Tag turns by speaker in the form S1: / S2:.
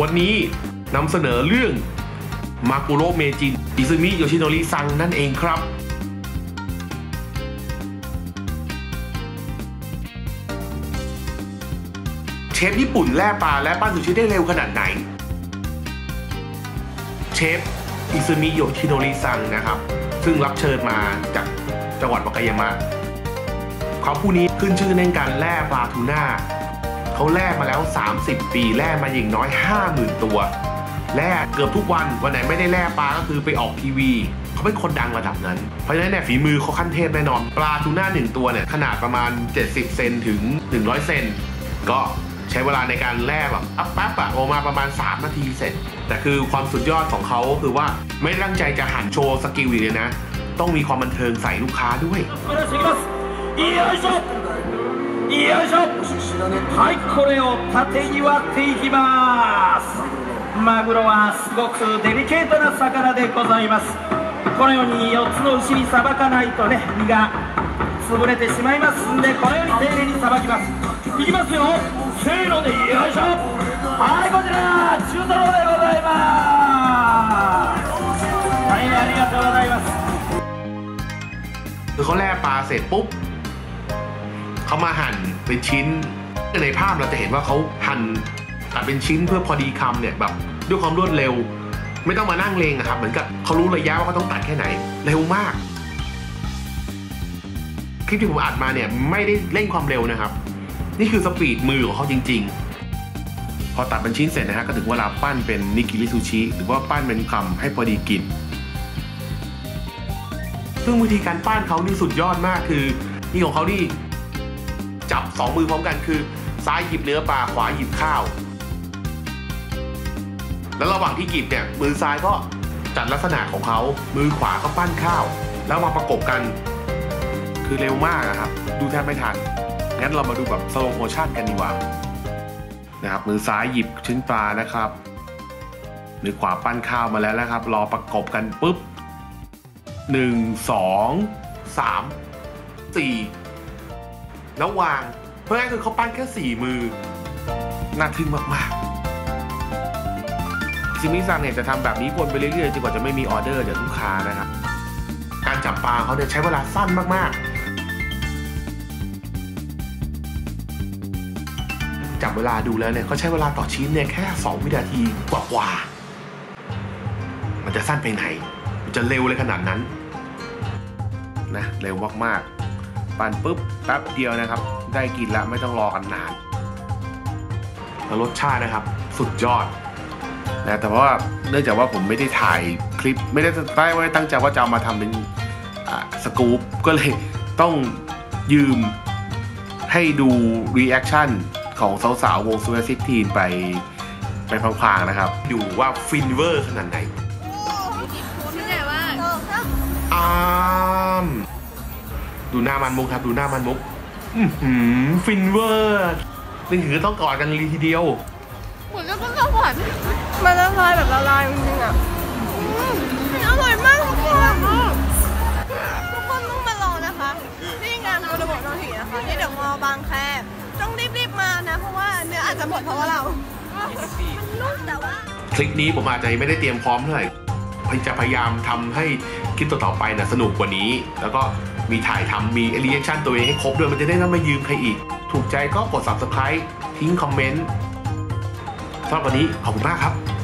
S1: วันนี้นำเสนอเรื่องมากุโระเมจินอิซึมิโยชิโนริซังนั่นเองครับเชฟญี่ปุ่นแล่ปลาและปั้นซูชิได้เร็วขนาดไหนเชฟอิซึมิโยชิโนริซังนะครับซึ่งรับเชิญมาจากจังหวัดวากายามะเขาผู้นี้ขึ้นชื่อในการแล่ปลาทูน่าเขาแล่มาแล้ว30 ปีแล่มาอย่างน้อย 50,000 ตัวแล่เกือบทุกวันไหนไม่ได้แล่ปลาก็คือไปออกทีวีเขาเป็นคนดังระดับนั้นเพราะฉะนั้นเนี่ยฝีมือเขาขั้นเทพแน่นอนปลาทูน่า1ตัวเนี่ยขนาดประมาณ70 เซนถึง100 เซนก็ใช้เวลาในการแล่แบบแป๊บออกมาประมาณ3 นาทีเสร็จแต่คือความสุดยอดของเขาคือว่าไม่ตั้งใจจะหั่นโชว์สกิลเลยนะต้องมีความบันเทิงใส่ลูกค้าด้วย
S2: よいしょはい、これを縦に割っていきますマグロはすごくデリケートな魚でございますこのように4つの牛にさばかないとね身が潰れてしまいますんでこのように丁寧にさばきますいきますよせーのでよいしょはいこちら中トロでございますはいありがとうございます
S1: คือเขาแล่ปลาเสร็จปุ๊บเขามาหั่นเป็นชิ้นในภาพเราจะเห็นว่าเขาหั่นเป็นชิ้นเพื่อพอดีคำเนี่ยแบบด้วยความรวดเร็วไม่ต้องมานั่งเลงนะครับเหมือนกับเขารู้ระยะว่าเขาต้องตัดแค่ไหนเร็วมากคลิปที่ผมอัดมาเนี่ยไม่ได้เร่งความเร็วนะครับนี่คือสปีดมือของเขาจริงๆพอตัดเป็นชิ้นเสร็จนะฮะก็ถึงเวลาปั้นเป็นนิกิริซูชิหรือว่าปั้นเป็นคำให้พอดีกินซึ่งวิธีการปั้นเขานี่สุดยอดมากคือนี่ของเขานี่จับ2 มือพร้อมกันคือซ้ายหยิบเนื้อปลาขวาหยิบข้าวแล้วระหว่างที่หยิบเนี่ยมือซ้ายก็จัดลักษณะของเขามือขวาก็ปั้นข้าวแล้วมาประกบกันคือเร็วมากนะครับดูแทบไม่ทันงั้นเรามาดูแบบสโลว์โมชั่นกันดีกว่านะครับมือซ้ายหยิบชิ้นปลานะครับมือขวาปั้นข้าวมาแล้วนะครับรอประกบกันปุ๊บ1 2 3 4แล้ววางเพื่อให้คือเขาปั้นแค่4 มือน่าทึ่งมากๆซิมิซังเนี่ยจะทำแบบนี้วนไปเรื่อยๆจนกว่าจะไม่มีออเดอร์จากลูกค้านะครับการจับปลาเขาเนี่ยใช้เวลาสั้นมากๆจับเวลาดูแล้วเนี่ยเขาใช้เวลาต่อชิ้นเนี่ยแค่2 วินาทีกว่าๆมันจะสั้นไปไหนมันจะเร็วเลยขนาดนั้นนะเร็วมากๆปั่นปุ๊บแป๊บเดียวนะครับได้กินแล้วไม่ต้องรอกันนานแล้วรสชาตินะครับสุดยอดนะแต่ว่าเนื่องจากว่าผมไม่ได้ถ่ายคลิปไม่ได้ตั้งใจว่าจะเอามาทำเป็นสกู๊ปก็เลยต้องยืมให้ดูรีแอคชั่นของสาวๆวงซูเปอร์ซิกทีนไปพลางๆนะครับดูว่าฟินเวอร์ขนาดไหนดูหน้ามันมุกครับดูหน้ามันมุกฟินเวอร์นี่คือต้องกอดกันเลยทีเดียว
S3: เหมือนกับต้นข้าวผัดมันละลายแบบละลายจริงๆอ่ะมันอร่อยมากทุกคนต้องมาลองนะคะที่งานโมโนโมโนทีนะคะที่เดอะมอลล์บางแคต้องรีบมานะเพราะว่าเนื้ออาจจะหมดเพราะว่าเรามันนุ่มแต่ว่า
S1: คลิปนี้ผมอาจจะไม่ได้เตรียมพร้อมเท่าไหร่จะพยายามทำให้คลิปต่อไปนะสนุกกว่านี้แล้วก็มีถ่ายทำมีรีแอคชั่นตัวเองให้ครบด้วยมันจะได้ไม่มายืมใครอีกถูกใจก็กด Subscribe ทิ้งคอมเมนต์สำหรับวันนี้ขอบคุณมากครับ